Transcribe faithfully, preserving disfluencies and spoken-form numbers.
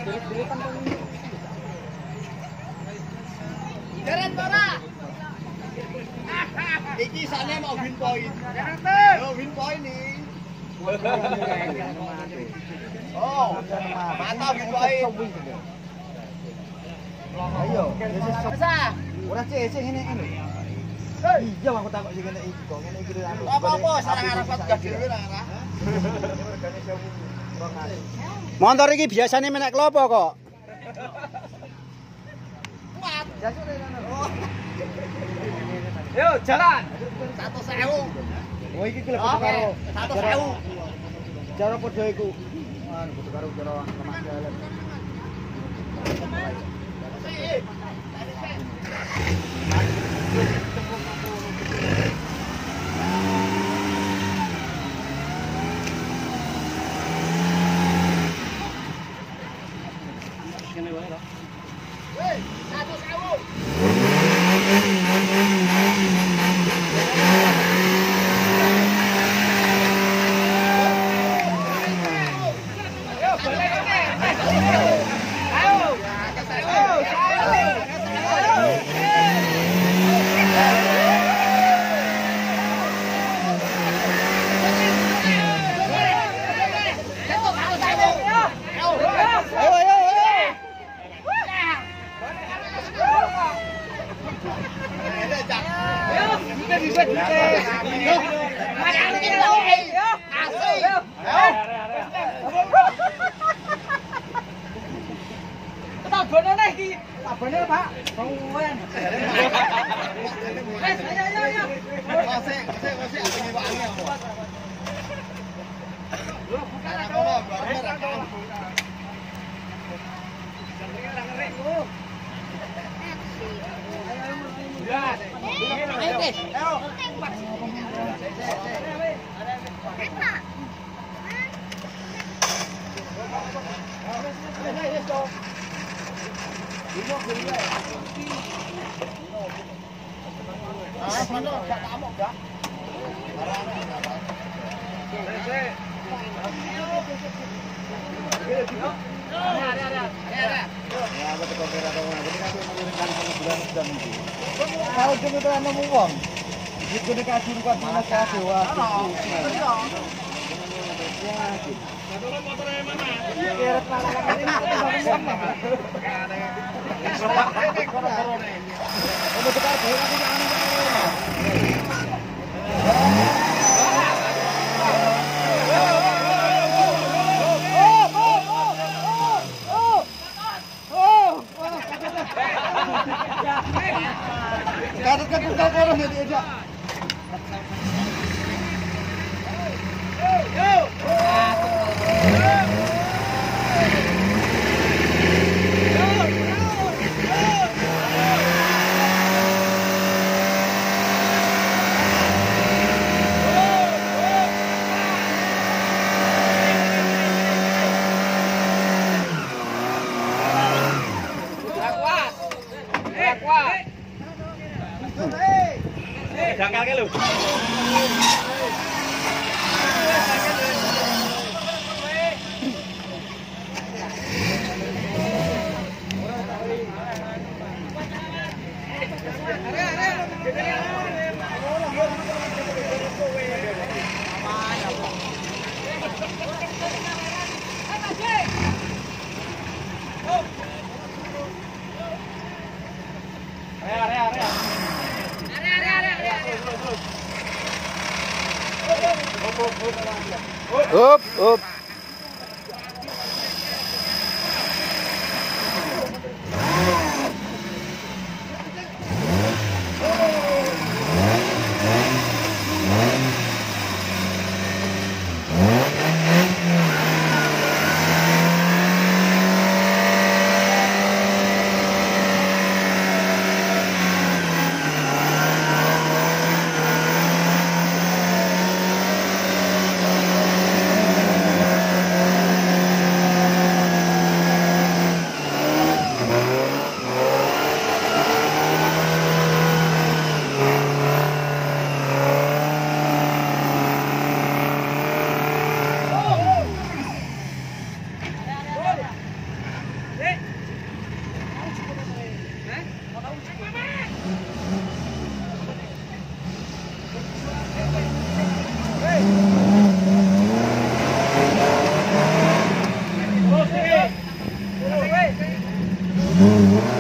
Deret ora. Iki sana mau win point. Yo win point nih. Oh, mantap win point. Ayo, bisa. Ora cek sing ngene iki. Iya, aku takok sing ngene iki kok ngene iki lho. Apa-apa, sarang arep gak dhewe ora arah. Motor iki biasane menek klopo kok. Kuat. Yo, jalan. satu sewu. Oh iki klep karo satu sewu. Cara padha iku. Anu padha karo cara lemah jalan. Satu sewu. Bener Pak, penguwen. Wes, ayo ayo ayo. Masih, masih, masih ada nih wangi apa? Lu bukan apa apa, bareng rekam. Ya. Ayo, Guys. Ayo. Kalau demi itu nemu uang, itu dikasih buat mana kasih wah. Katakan kita korong ya dia. Jangkal ke lu. Up, up. Iya.